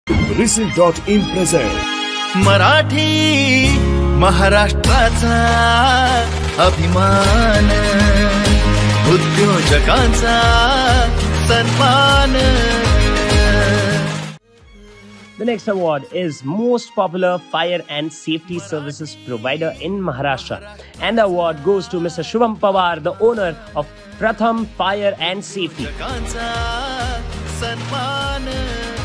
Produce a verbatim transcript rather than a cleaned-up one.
Reseal dot in present Marathi महाराष्ट्राचा अभिमान उद्योजकांचा सन्मान. The next award is Most Popular Fire and Safety Services Provider in Maharashtra. And the award goes to Mister Shubham Pawar, the owner of Pratham Fire and Safety.